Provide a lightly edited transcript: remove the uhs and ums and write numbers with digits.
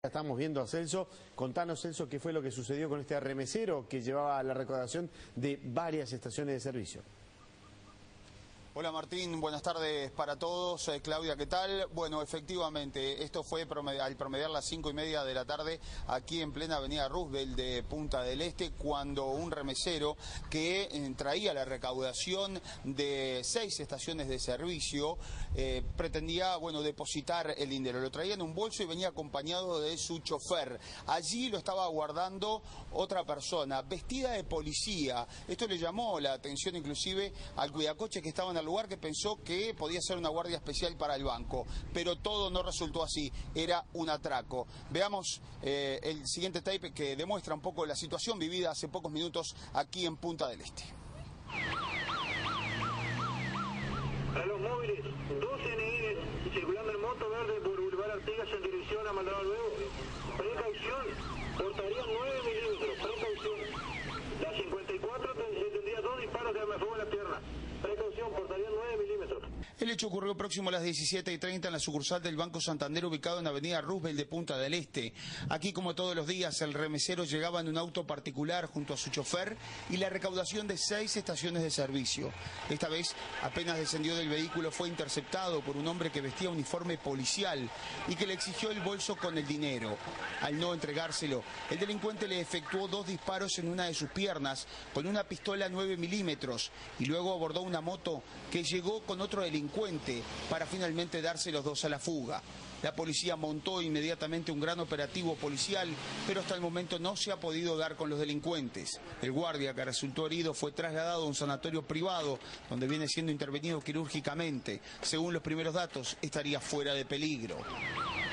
Estamos viendo a Celso. Contanos, Celso, qué fue lo que sucedió con este remesero que llevaba la recaudación de varias estaciones de servicio. Hola Martín, buenas tardes para todos. Claudia, ¿qué tal? Bueno, efectivamente, esto fue al promediar las 5:30 de la tarde aquí en plena avenida Roosevelt de Punta del Este, cuando un remesero que traía la recaudación de 6 estaciones de servicio pretendía, depositar el dinero. Lo traía en un bolso y venía acompañado de su chofer. Allí lo estaba aguardando otra persona, vestida de policía. Esto le llamó la atención inclusive al cuidacoche que estaba en el lugar, que pensó que podía ser una guardia especial para el banco, pero todo no resultó así, era un atraco. Veamos el siguiente tape que demuestra un poco la situación vivida hace pocos minutos aquí en Punta del Este. A los móviles, 2 NIs circulando en moto verde por Boulevard Artigas en dirección a Maldonado Nuevo. Precaución, portarían 9 milímetros, precaución. La 54 tendría 2 disparos de arma de fuego en la pierna. Precaución, portarían 9 milímetros. El hecho ocurrió próximo a las 17:30 en la sucursal del Banco Santander ubicado en avenida Roosevelt de Punta del Este. Aquí, como todos los días, el remesero llegaba en un auto particular junto a su chofer y la recaudación de 6 estaciones de servicio. Esta vez, apenas descendió del vehículo, fue interceptado por un hombre que vestía uniforme policial y que le exigió el bolso con el dinero. Al no entregárselo, el delincuente le efectuó 2 disparos en una de sus piernas con una pistola 9 milímetros y luego abordó una moto que llegó con otro delincuente para finalmente darse los 2 a la fuga. La policía montó inmediatamente un gran operativo policial, pero hasta el momento no se ha podido dar con los delincuentes. El guardia que resultó herido fue trasladado a un sanatorio privado, donde viene siendo intervenido quirúrgicamente. Según los primeros datos, estaría fuera de peligro.